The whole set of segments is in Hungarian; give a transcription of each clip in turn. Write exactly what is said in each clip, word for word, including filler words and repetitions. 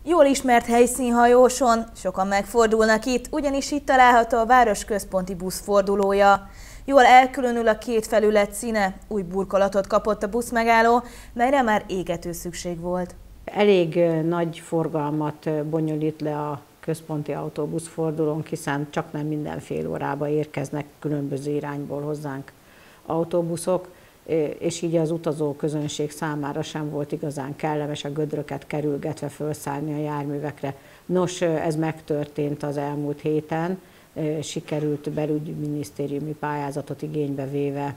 Jól ismert helyszín Hajóson, sokan megfordulnak itt, ugyanis itt található a város központi buszfordulója. Jól elkülönül a két felület színe, új burkolatot kapott a buszmegálló, melyre már égető szükség volt. Elég nagy forgalmat bonyolít le a központi autóbuszfordulónk, hiszen csak nem minden fél órába érkeznek különböző irányból hozzánk autóbuszok, és így az utazó közönség számára sem volt igazán kellemes a gödröket kerülgetve felszállni a járművekre. Nos, ez megtörtént az elmúlt héten, sikerült belügyminisztériumi pályázatot igénybe véve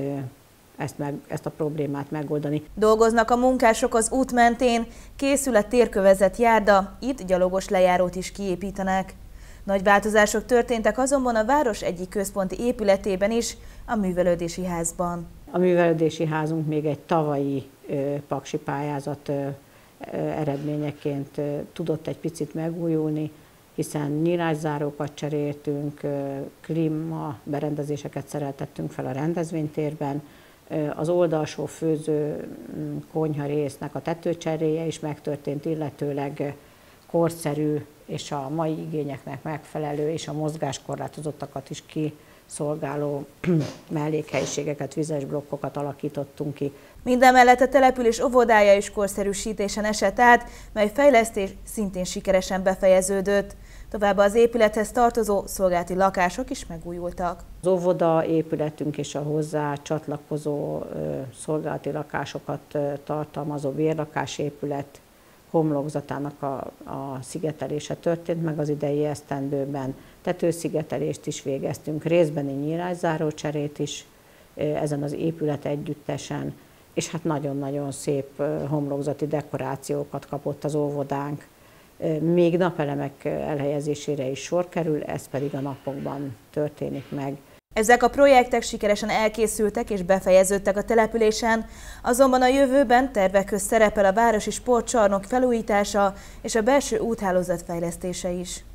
ezt, meg, ezt a problémát megoldani. Dolgoznak a munkások az út mentén, készül a térkövezett járda, itt gyalogos lejárót is kiépítenek. Nagy változások történtek azonban a város egyik központi épületében is, a művelődési házban. A művelődési házunk még egy tavalyi ö, paksi pályázat ö, eredményeként ö, tudott egy picit megújulni, hiszen nyílászárókat cseréltünk, ö, klíma berendezéseket szereltettünk fel a rendezvénytérben, ö, az oldalsó főző konyha résznek a tetőcseréje is megtörtént, illetőleg korszerű és a mai igényeknek megfelelő és a mozgáskorlátozottakat is kiszolgáló mellékhelyiségeket, vizes blokkokat alakítottunk ki. Mindemellett a település óvodája is korszerűsítésen esett át, mely fejlesztés szintén sikeresen befejeződött. Továbbá az épülethez tartozó szolgálati lakások is megújultak. Az óvoda épületünk és a hozzá csatlakozó szolgálati lakásokat tartalmazó bérlakásépület homlokzatának a, a szigetelése történt meg az idei esztendőben. Tetőszigetelést is végeztünk, részbeni nyílászáró cserét is ezen az épület együttesen, és hát nagyon-nagyon szép homlokzati dekorációkat kapott az óvodánk. Még napelemek elhelyezésére is sor kerül, ez pedig a napokban történik meg. Ezek a projektek sikeresen elkészültek és befejeződtek a településen, azonban a jövőben tervek közt szerepel a városi sportcsarnok felújítása és a belső úthálózat fejlesztése is.